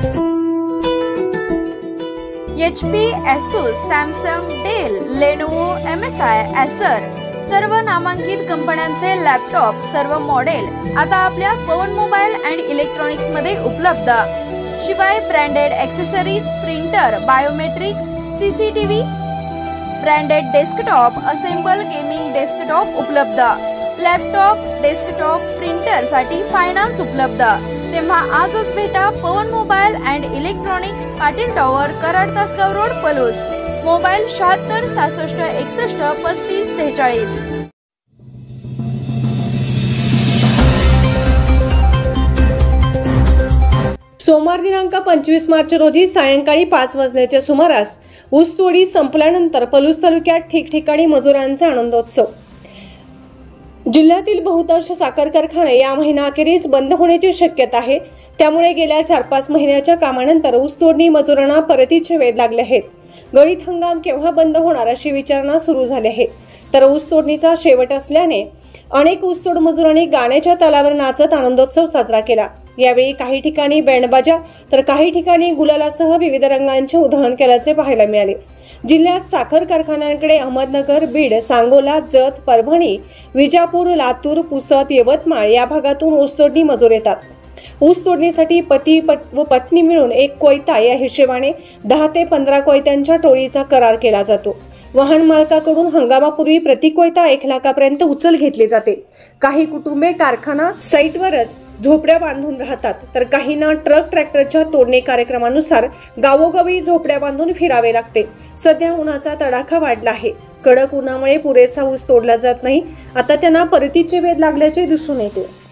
HP, Asus, Samsung, Dell, Lenovo, MSI, Acer सर्व नामांकित कंपन्यांचे लॅपटॉप सर्व मॉडेल आता आपल्या पवन मोबाईल अँड इलेक्ट्रॉनिक्स मध्ये उपलब्ध। शिवाय branded accessories, printer, biometric, CCTV, branded desktop, assemble gaming desktop उपलब्ध। लॅपटॉप, डेस्कटॉप, प्रिंटर साठी फायनान्स उपलब्ध। तेव्हा आजच भेटा Pavan mobile and electronics, Patil tower, Karad Tasgaon road, Palus. Mobile 76 66 61 35 46। सोमवार दिनांक 25 मार्च रोजी सायंकाळी 5 वाजण्याच्या सुमारास ऊसतोडी संपल्यानंतर पलूस तालुक्यात ठिकठिकाणी मजुरांचा आनंदोत्सव। जिल्ह्यातील बहुतांश साखर कारखाने या महिन्याअखेरीस बंद होण्याची शक्यता आहे। त्यामुळे गेल्या 4-5 महिन्याच्या कामानंतर ऊसतोडणी मजुरांना परतीचे वेध लागले आहेत। गळीत हंगाम केव्हा बंद होणार अशी विचारणा सुरू झाली आहे। तर ऊसतोडणीचा शेवट असल्याने अनेक ऊसतोड मजुरांनी गाण्याच्या तालावर नाचत आनंदोत्सव साजरा केला। यावेळी काही ठिकाणी बँडबाजा तर काही ठिकाणी गुलालासह विविध रंगांचे उधळण केल्याचे पाहायला मिळाले। जिल्ह्यात साखर कारखान्यांकडे अहमदनगर, बीड, सांगोला, जत, परभणी, विजापूर, लातूर, पुसद, यवतमाळ या भागातून ऊसतोडणी मजूर येतात। ऊस तोडणीसाठी पती व पत्नी मिळून एक कोयता या हिशेबाने 10 ते 15 कोयत्यांच्या टोळीचा करार केला जातो। वाहन मालकाकडून हंगामापूर्वी प्रति कोयता 1 लाखापर्यंत उचल घेतली जाते। काही कुटुंबे कारखाना साईटवरच झोपड्या बांधून राहतात, तर काहींना ट्रक ट्रॅक्टरच्या तोडणी कार्यक्रमानुसार गावोगावी झोपड्या बांधून फिरावे लागते। सध्या उन्हाचा तडाखा वाढला आहे। कडक उन्हामुळे पुरेसा ऊस तोडला जात नाही। आता त्यांना परतीचे वेध लागल्याचे दिसून येते।